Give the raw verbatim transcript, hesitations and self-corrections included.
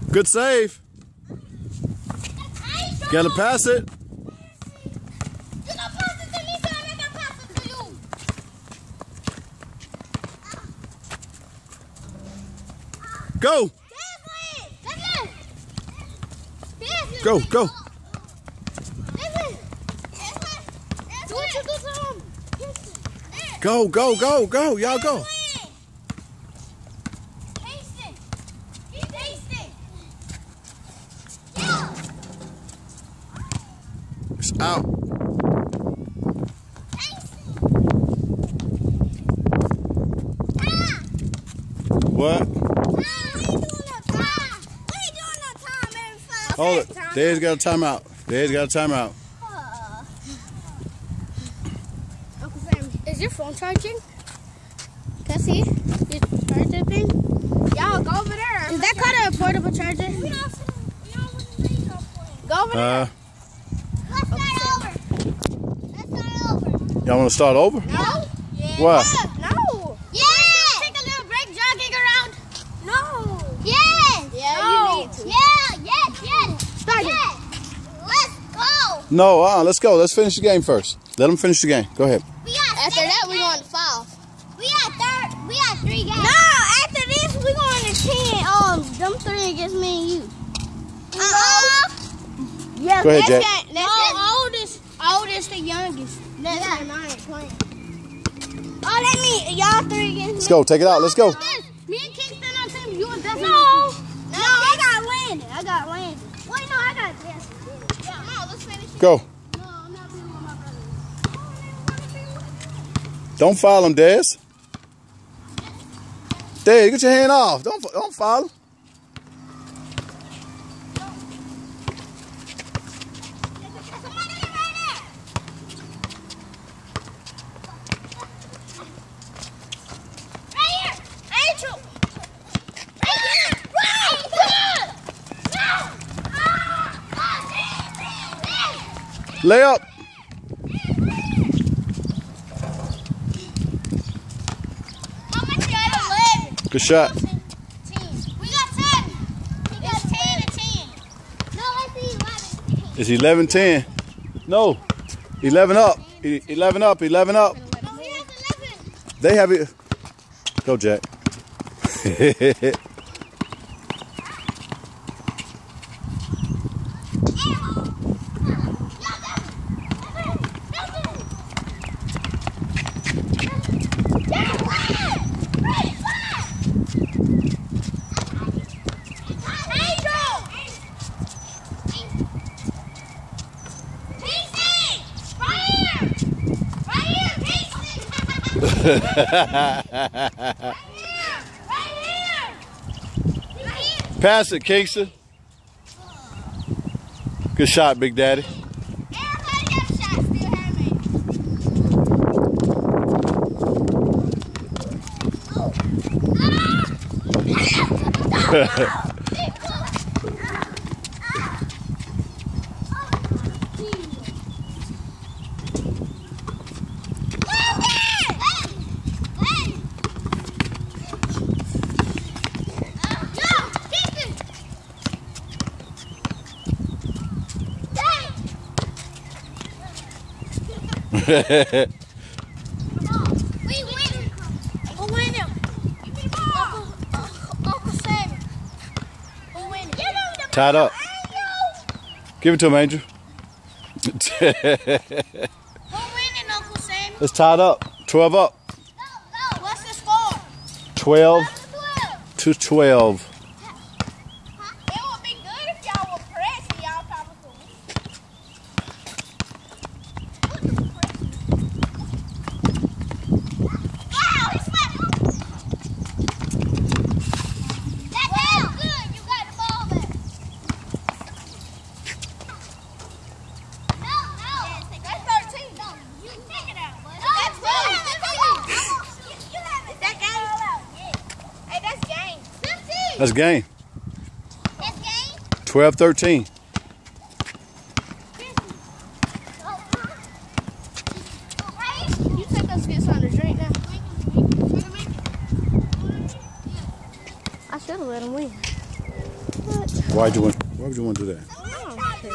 Good save. Gotta pass it. You gonna pass it to me, so I'm gonna pass it to you. Go. Deslen! Deslen! Go, go. Deslen! Do what you do to him. Go, go, go, go. Y'all go. Kingston! Kingston! Yeah! It's out. What? Hold it. Dad's got a timeout. Dad's got a timeout. Uh, Uncle Sam, is your phone charging? Can I see your charger thing? Y'all go over there. Is that called a portable charger? Go over there. Uh, Let's start over. Let's start over. Y'all want to start over? No. Yeah. What? No. Yeah. Take a little break jogging around. No. Yes. Yeah, no. You need to. Yeah, yes, yes. Start yes. Let's go. No, uh, let's go. Let's finish the game first. Let them finish the game. Go ahead. We after that, we're going to five. We got third. We got three games. No, after this, we're going to ten. Um, them three against me and you. Uh-uh. Yeah, go ahead, Jack. No, oldest, oldest and youngest. That's yeah. Mine playing. Oh, let me, y'all three against me. Let's go. Take it out. Let's go. Me and Kingston on team. You and Deslen. No. No, I got Landon. I got Landon. Wait, no, I got Deslen. Yeah, no, let's finish it. Go. No, I'm not being with my brother. Don't foul him, Des. Des, get your hand off. Don't don't foul him. Lay up. Good shot. We got ten. It's ten and ten. No, it's eleven. It's eleven ten. No. eleven up. eleven up. eleven up. No, he has eleven. They have it. Go, Jack. Pass it, Kingston. Good shot, Big Daddy. Everybody got a shot, still have me. We win. Who win him? Uncle, Uncle Sam. Who win him? Tied up. Give it to him, Angel. Who winning, Uncle Sam? It's tied up. twelve up. No, no. What's the score? twelve to twelve. It would be good if y'all were pressing. Y'all probably could win. Wow, he swept. That's well, good. You got the ball back. No, no. That's thirteen. No, you take it out. No, that's good. You have it. That game? Hey, that's game. fifteen. That's game. That's game? twelve thirteen. You take us to get something to drink now. I should have let him win. Why'd you want? Why would you want to do that?